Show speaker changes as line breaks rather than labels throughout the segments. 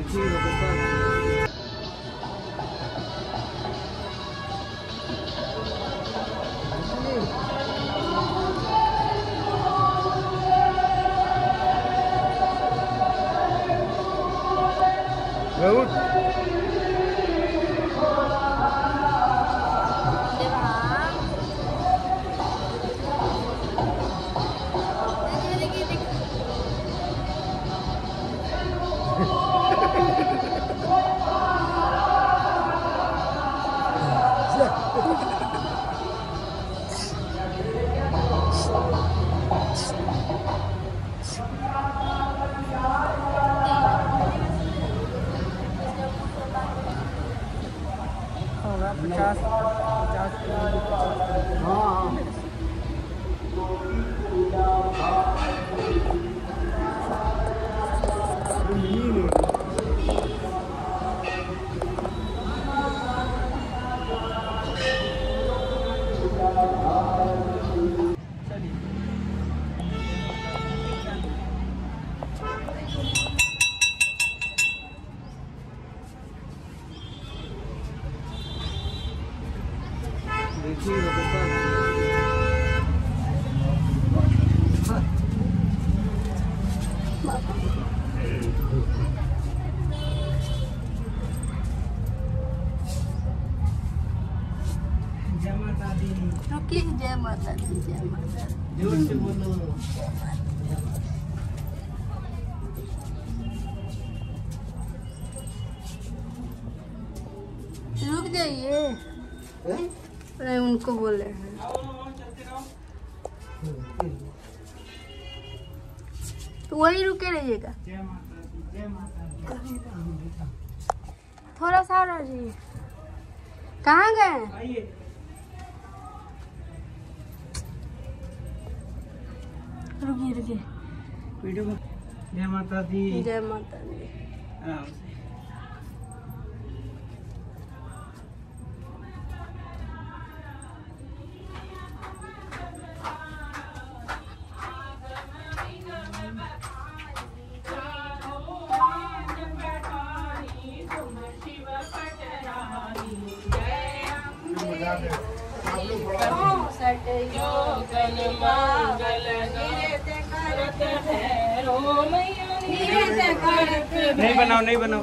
होगा 50 जय माता दी जय माता दी। जोर से बोलो। रुक जाइए, नहीं उनको बोले हैं। तो वही रुके रहिएगा। थोड़ा सा रहिए। कहाँ गए? रुकिए रुकिए।
वीडियो में जय माता दी
जय माता दी।
नहीं बनाओ नहीं बनाओ।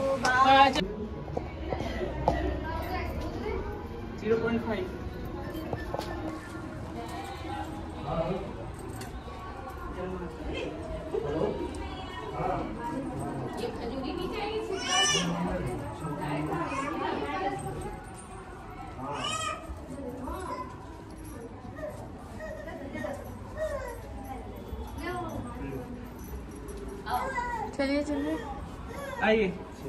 0.5
चलिए चलिए
आइए।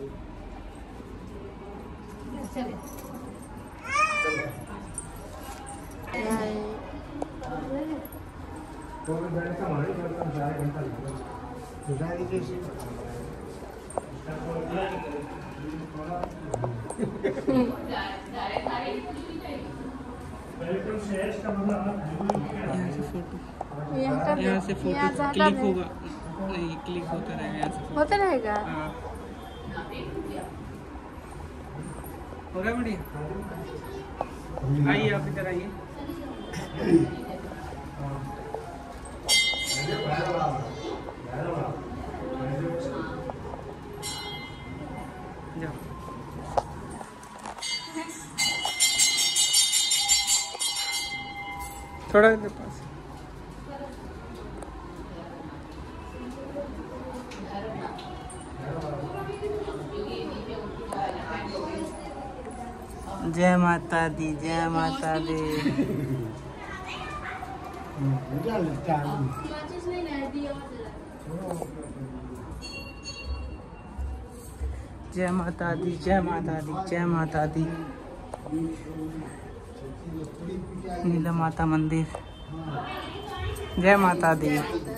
यहाँ से फोटो क्लिक होगा। नहीं क्लिक होता रहेगा। यहाँ से
होता रहेगा।
हो गया बढ़िया। आइए आप इधर आइए। थोड़ा इधर पास। जय माता दी जय माता दी। जय माता दी जय माता दी जय माता दी। नीला माता मंदिर। जय माता दी।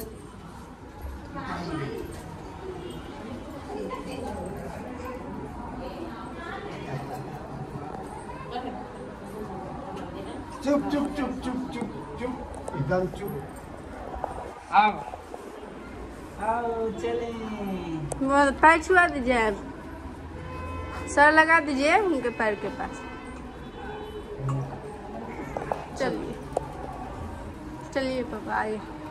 चुप चुप चुप चुप चुप चुप एकदम चुप।
आओ आओ चले।
पैर छुआ दीजिए। सर लगा दीजिए उनके पैर के पास। चलिए चलिए पापा आइए।